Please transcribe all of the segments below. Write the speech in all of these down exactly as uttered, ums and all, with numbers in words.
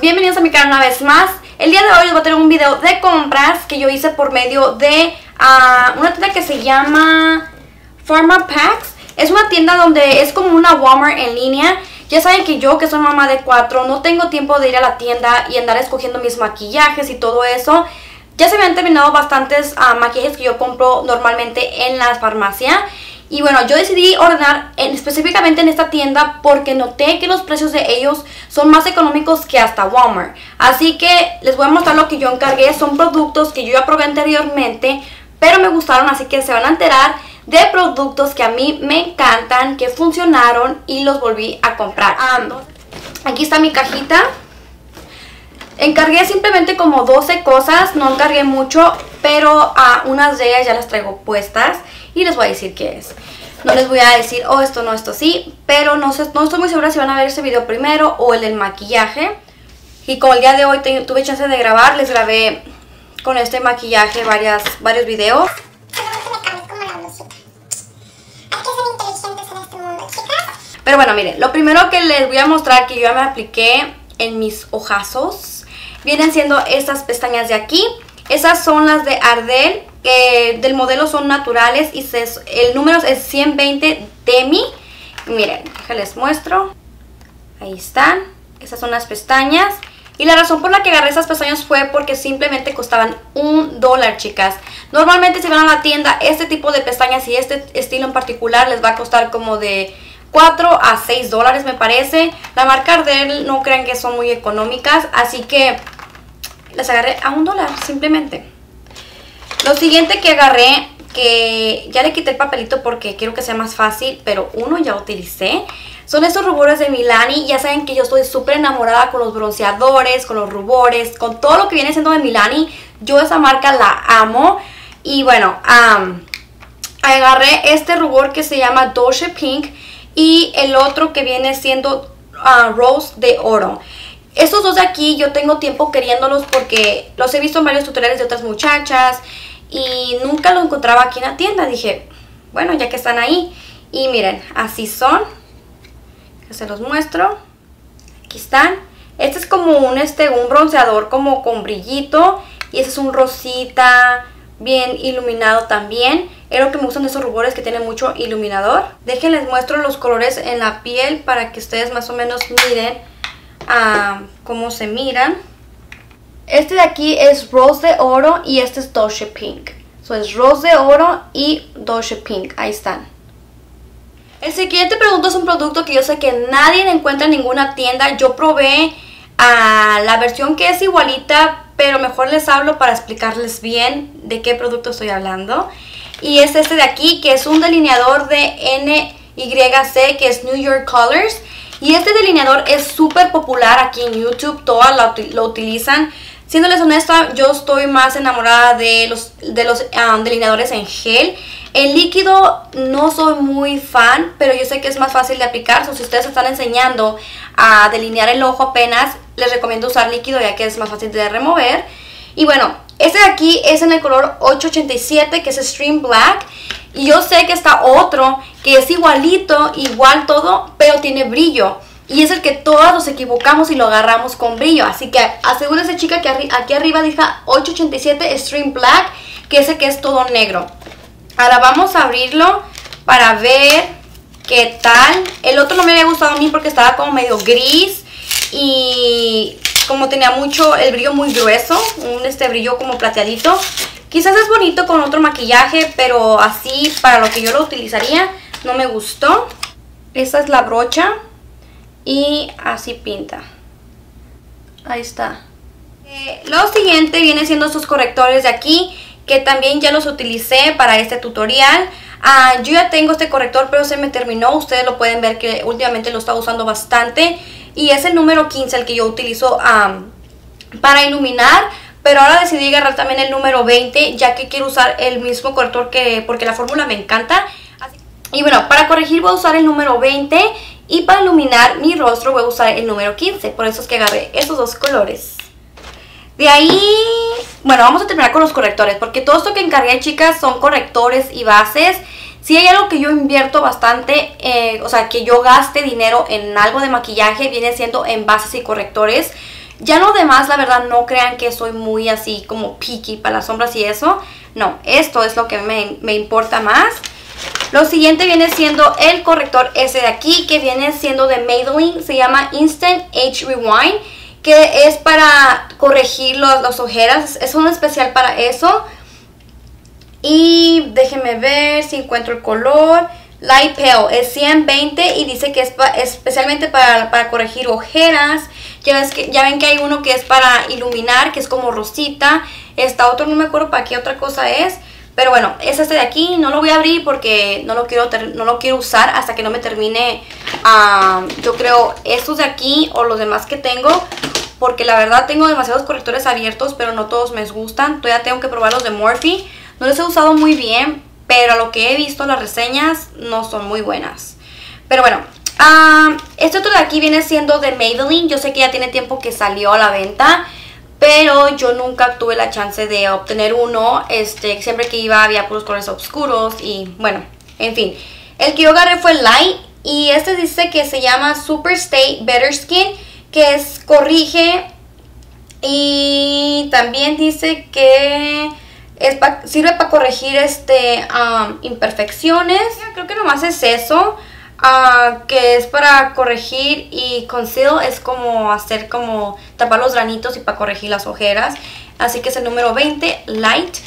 bienvenidos a mi canal una vez más. El día de hoy les voy a tener un video de compras que yo hice por medio de uh, una tienda que se llama PharmaPacks. Es una tienda donde es como una Walmart en línea. Ya saben que yo, que soy mamá de cuatro, no tengo tiempo de ir a la tienda y andar escogiendo mis maquillajes y todo eso. Ya se me han terminado bastantes uh, maquillajes que yo compro normalmente en la farmacia. Y bueno, yo decidí ordenar en, específicamente en esta tienda porque noté que los precios de ellos son más económicos que hasta Walmart. Así que les voy a mostrar lo que yo encargué. Son productos que yo ya probé anteriormente, pero me gustaron, así que se van a enterar de productos que a mí me encantan, que funcionaron y los volví a comprar. Um, aquí está mi cajita. Encargué simplemente como doce cosas, no encargué mucho, pero uh, unas de ellas ya las traigo puestas y les voy a decir qué es. No les voy a decir, oh, esto no, esto sí, pero no, sé, no estoy muy segura si van a ver este video primero o el del maquillaje. Y como el día de hoy te, tuve chance de grabar, les grabé con este maquillaje varias, varios videos. Pero bueno, miren, lo primero que les voy a mostrar que yo ya me apliqué en mis ojazos vienen siendo estas pestañas de aquí. Esas son las de Ardell, que del modelo son naturales y se, el número es ciento veinte Demi. Miren, les muestro. Ahí están. Esas son las pestañas. Y la razón por la que agarré esas pestañas fue porque simplemente costaban un dólar, chicas. Normalmente si van a la tienda, este tipo de pestañas y este estilo en particular les va a costar como de cuatro a seis dólares, me parece. La marca Ardell no crean que son muy económicas, así que las agarré a un dólar simplemente. Lo siguiente que agarré, que ya le quité el papelito porque quiero que sea más fácil, pero uno ya utilicé, son estos rubores de Milani. Ya saben que yo estoy súper enamorada con los bronceadores, con los rubores, con todo lo que viene siendo de Milani. Yo esa marca la amo. Y bueno, um, agarré este rubor que se llama Dolce Pink y el otro que viene siendo uh, Rose de Oro. Estos dos de aquí yo tengo tiempo queriéndolos porque los he visto en varios tutoriales de otras muchachas y nunca los encontraba aquí en la tienda. Dije, bueno, ya que están ahí. Y miren, así son. Se los muestro. Aquí están. Este es como un, este, un bronceador como con brillito. Y este es un rosita bien iluminado también. Es lo que me gustan de esos rubores, que tienen mucho iluminador. Déjenles muestro los colores en la piel para que ustedes más o menos miren uh, cómo se miran. Este de aquí es Rose de Oro y este es Dolce Pink. So es Rose de Oro y Dolce Pink. Ahí están. El siguiente producto es un producto que yo sé que nadie encuentra en ninguna tienda. Yo probé uh, la versión que es igualita, pero mejor les hablo para explicarles bien de qué producto estoy hablando. Y es este de aquí, que es un delineador de N Y C, que es New York Colors. Y este delineador es súper popular aquí en YouTube, todas lo, lo utilizan. Siéndoles honesta, yo estoy más enamorada de los, de los um, delineadores en gel. En líquido no soy muy fan, pero yo sé que es más fácil de aplicar. So, si ustedes están enseñando a delinear el ojo apenas, les recomiendo usar líquido, ya que es más fácil de remover. Y bueno, este de aquí es en el color ocho ochenta y siete, que es Extreme Black. Y yo sé que está otro que es igualito, igual todo, pero tiene brillo. Y es el que todos nos equivocamos y lo agarramos con brillo. Así que asegúrense, chica, que arri aquí arriba dice ocho ochenta y siete Extreme Black, que es el que es todo negro. Ahora vamos a abrirlo para ver qué tal. El otro no me había gustado a mí porque estaba como medio gris y como tenía mucho, el brillo muy grueso, un este brillo como plateadito. Quizás es bonito con otro maquillaje, pero así para lo que yo lo utilizaría no me gustó. Esta es la brocha y así pinta. Ahí está. Eh, lo siguiente viene siendo estos correctores de aquí, que también ya los utilicé para este tutorial. Uh, yo ya tengo este corrector, pero se me terminó. Ustedes lo pueden ver que últimamente lo estaba usando bastante. Y es el número quince el que yo utilizo um, para iluminar. Pero ahora decidí agarrar también el número veinte, ya que quiero usar el mismo corrector que porque la fórmula me encanta. Así, y bueno, para corregir voy a usar el número veinte. Y para iluminar mi rostro voy a usar el número quince. Por eso es que agarré estos dos colores. De ahí, bueno, vamos a terminar con los correctores, porque todo esto que encargué, chicas, son correctores y bases. Si hay algo que yo invierto bastante, eh, o sea, que yo gaste dinero en algo de maquillaje, viene siendo en bases y correctores. Ya lo demás, la verdad, no crean que soy muy así como picky para las sombras y eso. No, esto es lo que me, me importa más. Lo siguiente viene siendo el corrector ese de aquí, que viene siendo de Maybelline. Se llama Instant Age Rewind, que es para corregir los, las ojeras. Es un especial para eso. Y déjenme ver si encuentro el color. Light Pale, es ciento veinte y dice que es pa, especialmente para, para corregir ojeras. Ya, ves que, ya ven que hay uno que es para iluminar, que es como rosita. Esta otro no me acuerdo para qué otra cosa es. Pero bueno, es este de aquí. No lo voy a abrir porque no lo quiero, no lo quiero usar hasta que no me termine, uh, yo creo, estos de aquí o los demás que tengo. Porque la verdad tengo demasiados correctores abiertos, pero no todos me gustan. Todavía tengo que probar los de Morphe. No los he usado muy bien, pero a lo que he visto las reseñas no son muy buenas. Pero bueno, uh, este otro de aquí viene siendo de Maybelline. Yo sé que ya tiene tiempo que salió a la venta, pero yo nunca tuve la chance de obtener uno. Este, siempre que iba había puros colores oscuros y bueno, en fin. El que yo agarré fue Light y este dice que se llama Super Stay Better Skin, que es corrige, y también dice que es pa, sirve para corregir este um, imperfecciones. Creo que nomás es eso, uh, que es para corregir, y conceal es como hacer como tapar los granitos y para corregir las ojeras. Así que es el número veinte, Light.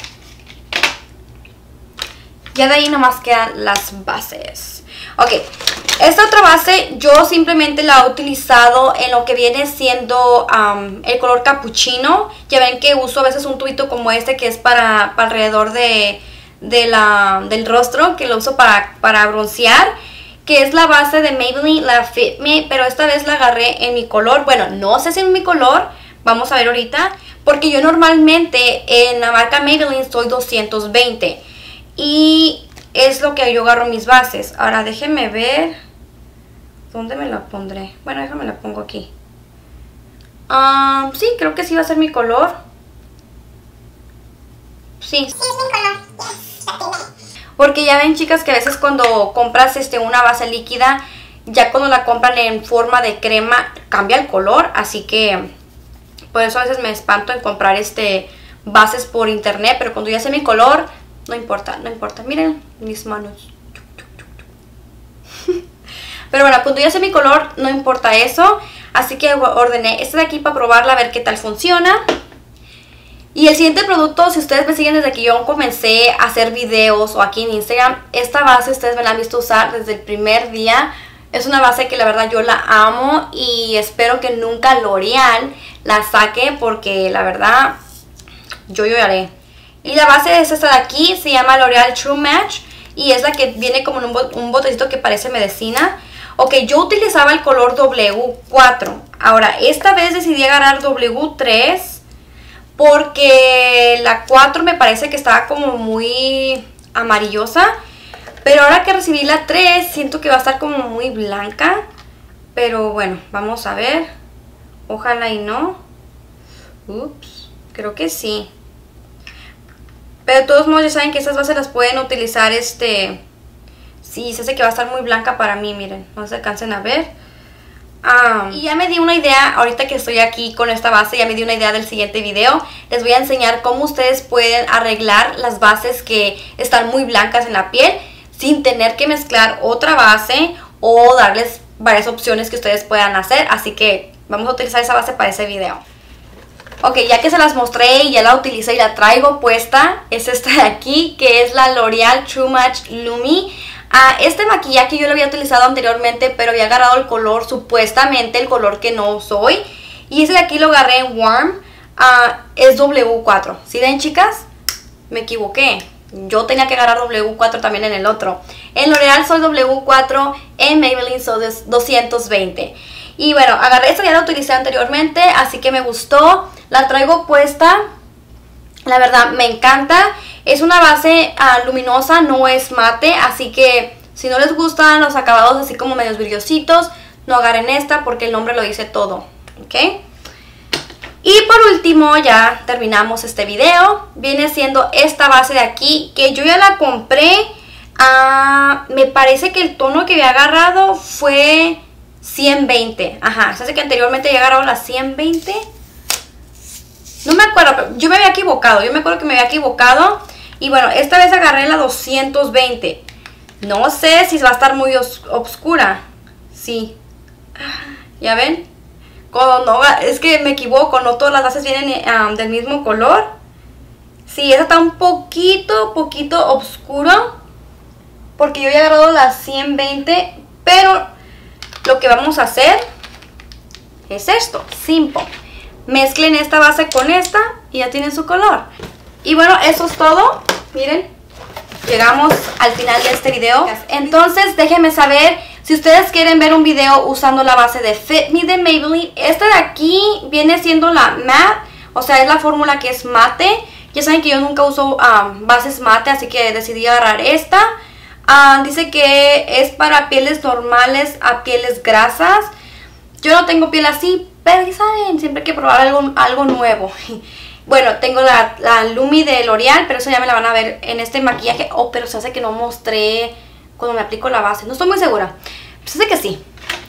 Ya de ahí nomás quedan las bases. Ok, esta otra base yo simplemente la he utilizado en lo que viene siendo um, el color capuchino. Ya ven que uso a veces un tubito como este que es para, para alrededor de, de la, del rostro, que lo uso para, para broncear, que es la base de Maybelline, la Fit Me, pero esta vez la agarré en mi color. Bueno, no sé si en mi color, vamos a ver ahorita, porque yo normalmente en la marca Maybelline soy doscientos veinte y es lo que yo agarro mis bases. Ahora déjenme ver dónde me la pondré. Bueno, déjame la pongo aquí. Um, sí, creo que sí va a ser mi color. Sí. Porque ya ven, chicas, que a veces cuando compras este, una base líquida, ya cuando la compran en forma de crema, cambia el color. Así que por eso a veces me espanto en comprar este bases por internet. Pero cuando ya sé mi color, no importa, no importa. Miren mis manos. Pero bueno, cuando ya sé mi color, no importa eso. Así que ordené este de aquí para probarla, a ver qué tal funciona. Y el siguiente producto, si ustedes me siguen desde que yo comencé a hacer videos o aquí en Instagram, esta base ustedes me la han visto usar desde el primer día. Es una base que la verdad yo la amo y espero que nunca L'Oreal la saque, porque la verdad yo lloraré. Y la base es esta de aquí, se llama L'Oreal True Match y es la que viene como en un, bot un botecito que parece medicina. Ok, yo utilizaba el color doble u cuatro. Ahora, esta vez decidí agarrar doble u tres porque la cuatro me parece que estaba como muy amarillosa. Pero ahora que recibí la tres, siento que va a estar como muy blanca. Pero bueno, vamos a ver. Ojalá y no. Ups, creo que sí. Pero de todos modos ya saben que estas bases las pueden utilizar este... Sí, se hace que va a estar muy blanca para mí, miren. No se alcancen a ver. Um, y ya me di una idea, ahorita que estoy aquí con esta base, ya me di una idea del siguiente video. Les voy a enseñar cómo ustedes pueden arreglar las bases que están muy blancas en la piel sin tener que mezclar otra base o darles varias opciones que ustedes puedan hacer. Así que vamos a utilizar esa base para ese video. Ok, ya que se las mostré y ya la utilicé y la traigo puesta, es esta de aquí, que es la L'Oreal True Match Lumi. Ah, este maquillaje yo lo había utilizado anteriormente, pero había agarrado el color, supuestamente el color que no soy. Y ese de aquí lo agarré en Warm, ah, es doble u cuatro. ¿Sí ven, chicas? Me equivoqué. Yo tenía que agarrar doble u cuatro también en el otro. En L'Oreal soy doble u cuatro, en Maybelline soy doscientos veinte. Y bueno, agarré esta, ya la utilicé anteriormente, así que me gustó. La traigo puesta. La verdad, me encanta. Es una base uh, luminosa, no es mate, así que si no les gustan los acabados así como medios brillositos, no agarren esta porque el nombre lo dice todo, ¿ok? Y por último, ya terminamos este video. Viene siendo esta base de aquí, que yo ya la compré. Uh, me parece que el tono que había agarrado fue ciento veinte. Ajá, se hace que anteriormente había agarrado la ciento veinte. No me acuerdo, pero yo me había equivocado. Yo me acuerdo que me había equivocado. Y bueno, esta vez agarré la doscientos veinte. No sé si va a estar muy os oscura. Sí. ¿Ya ven? Cuando no, es que me equivoco. No todas las bases vienen um, del mismo color. Sí, esa está un poquito, poquito oscuro. Porque yo ya he agarrado la ciento veinte. Pero lo que vamos a hacer es esto. Simple. Mezclen esta base con esta y ya tienen su color. Y bueno, eso es todo. Miren, llegamos al final de este video. Entonces déjenme saber si ustedes quieren ver un video usando la base de Fit Me de Maybelline. Esta de aquí viene siendo la matte, o sea, es la fórmula que es mate. Ya saben que yo nunca uso um, bases mate, así que decidí agarrar esta. Um, dice que es para pieles normales a pieles grasas. Yo no tengo piel así, pero ya saben, siempre hay que probar algo, algo nuevo. Bueno, tengo la, la Lumi de L'Oreal, pero eso ya me la van a ver en este maquillaje. Oh, pero se hace que no mostré cuando me aplico la base. No estoy muy segura. Se hace que sí.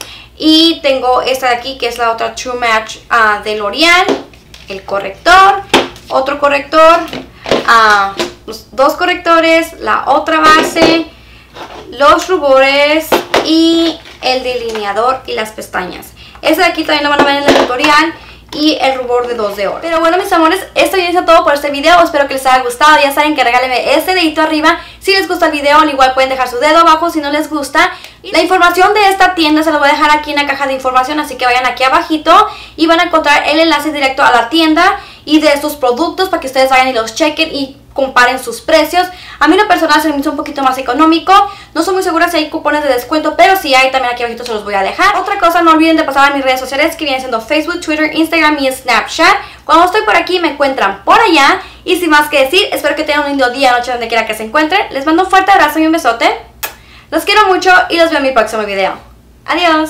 Y tengo esta de aquí, que es la otra True Match uh, de L'Oreal. El corrector, otro corrector, uh, los dos correctores, la otra base, los rubores y el delineador y las pestañas. Esta de aquí también lo van a ver en el tutorial. Y el rubor de dos de oro. Pero bueno, mis amores, esto ya es todo por este video. Espero que les haya gustado. Ya saben que regálenme este dedito arriba si les gusta el video. Al igual pueden dejar su dedo abajo si no les gusta. La información de esta tienda se la voy a dejar aquí en la caja de información, así que vayan aquí abajito y van a encontrar el enlace directo a la tienda y de sus productos para que ustedes vayan y los chequen y comparen sus precios. A mí lo personal se me hizo un poquito más económico. No soy muy segura si hay cupones de descuento, pero si hay, también aquí abajito se los voy a dejar. Otra cosa, no olviden de pasar a mis redes sociales, que vienen siendo Facebook, Twitter, Instagram y Snapchat. Cuando estoy por aquí me encuentran por allá. Y sin más que decir, espero que tengan un lindo día, noche, donde quiera que se encuentren. Les mando un fuerte abrazo y un besote. Los quiero mucho y los veo en mi próximo video. Adiós.